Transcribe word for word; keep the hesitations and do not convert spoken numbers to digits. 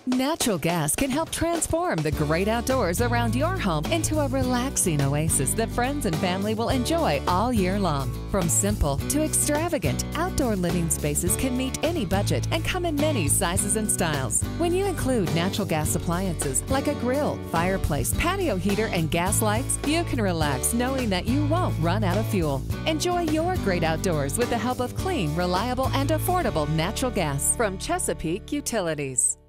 Natural gas can help transform the great outdoors around your home into a relaxing oasis that friends and family will enjoy all year long. From simple to extravagant, outdoor living spaces can meet any budget and come in many sizes and styles. When you include natural gas appliances like a grill, fireplace, patio heater, and gas lights, you can relax knowing that you won't run out of fuel. Enjoy your great outdoors with the help of clean, reliable, and affordable natural gas from Chesapeake Utilities.